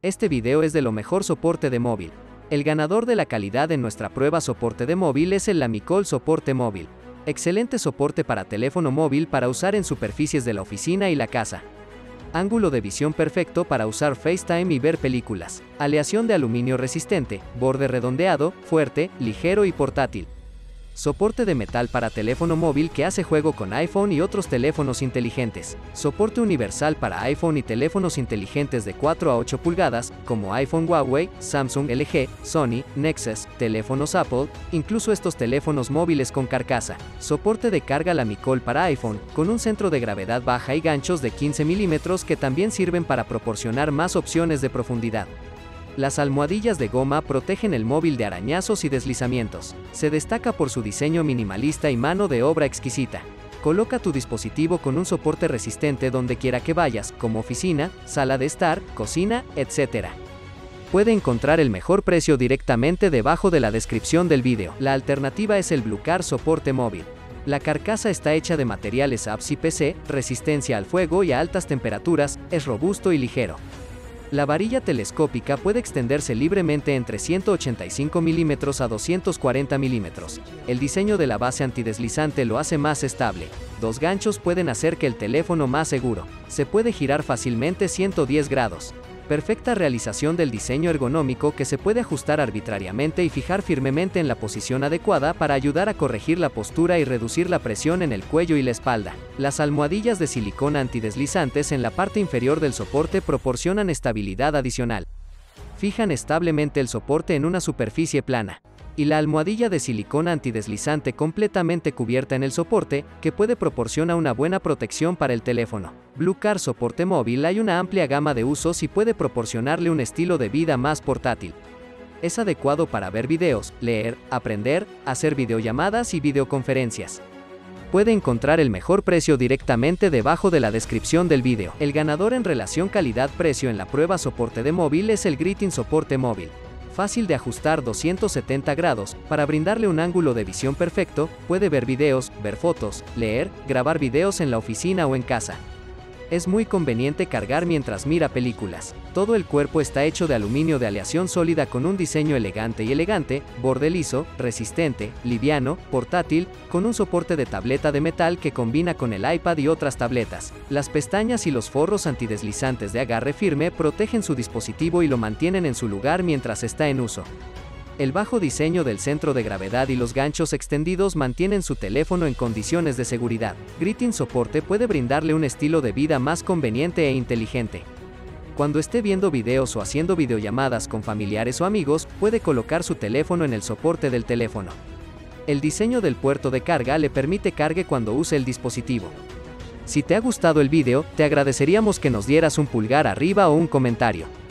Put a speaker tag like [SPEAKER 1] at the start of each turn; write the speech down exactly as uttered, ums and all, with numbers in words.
[SPEAKER 1] Este video es de lo mejor soporte de móvil. El ganador de la calidad en nuestra prueba soporte de móvil es el Lamicol Soporte Móvil. Excelente soporte para teléfono móvil para usar en superficies de la oficina y la casa. Ángulo de visión perfecto para usar FaceTime y ver películas. Aleación de aluminio resistente, borde redondeado, fuerte, ligero y portátil. Soporte de metal para teléfono móvil que hace juego con iPhone y otros teléfonos inteligentes. Soporte universal para iPhone y teléfonos inteligentes de cuatro a ocho pulgadas, como iPhone Huawei, Samsung L G, Sony, Nexus, teléfonos Apple, incluso estos teléfonos móviles con carcasa. Soporte de carga Lamicol para iPhone, con un centro de gravedad baja y ganchos de quince milímetros que también sirven para proporcionar más opciones de profundidad. Las almohadillas de goma protegen el móvil de arañazos y deslizamientos. Se destaca por su diseño minimalista y mano de obra exquisita. Coloca tu dispositivo con un soporte resistente donde quiera que vayas, como oficina, sala de estar, cocina, etcétera. Puede encontrar el mejor precio directamente debajo de la descripción del vídeo. La alternativa es el Bluecar Soporte Móvil. La carcasa está hecha de materiales A B S y P C, resistencia al fuego y a altas temperaturas, es robusto y ligero. La varilla telescópica puede extenderse libremente entre ciento ochenta y cinco milímetros a doscientos cuarenta milímetros. El diseño de la base antideslizante lo hace más estable. Dos ganchos pueden hacer que el teléfono más seguro. Se puede girar fácilmente ciento diez grados. Perfecta realización del diseño ergonómico que se puede ajustar arbitrariamente y fijar firmemente en la posición adecuada para ayudar a corregir la postura y reducir la presión en el cuello y la espalda. Las almohadillas de silicona antideslizantes en la parte inferior del soporte proporcionan estabilidad adicional. Fijan establemente el soporte en una superficie plana. Y la almohadilla de silicona antideslizante completamente cubierta en el soporte, que puede proporcionar una buena protección para el teléfono. Bluecar Soporte Móvil hay una amplia gama de usos y puede proporcionarle un estilo de vida más portátil. Es adecuado para ver videos, leer, aprender, hacer videollamadas y videoconferencias. Puede encontrar el mejor precio directamente debajo de la descripción del vídeo. El ganador en relación calidad-precio en la prueba soporte de móvil es el Gritin Soporte Móvil. Fácil de ajustar doscientos setenta grados, para brindarle un ángulo de visión perfecto, puede ver videos, ver fotos, leer, grabar videos en la oficina o en casa. Es muy conveniente cargar mientras mira películas. Todo el cuerpo está hecho de aluminio de aleación sólida con un diseño elegante y elegante, borde liso, resistente, liviano, portátil, con un soporte de tableta de metal que combina con el iPad y otras tabletas. Las pestañas y los forros antideslizantes de agarre firme protegen su dispositivo y lo mantienen en su lugar mientras está en uso. El bajo diseño del centro de gravedad y los ganchos extendidos mantienen su teléfono en condiciones de seguridad. Gritin Soporte puede brindarle un estilo de vida más conveniente e inteligente. Cuando esté viendo videos o haciendo videollamadas con familiares o amigos, puede colocar su teléfono en el soporte del teléfono. El diseño del puerto de carga le permite cargue cuando use el dispositivo. Si te ha gustado el vídeo, te agradeceríamos que nos dieras un pulgar arriba o un comentario.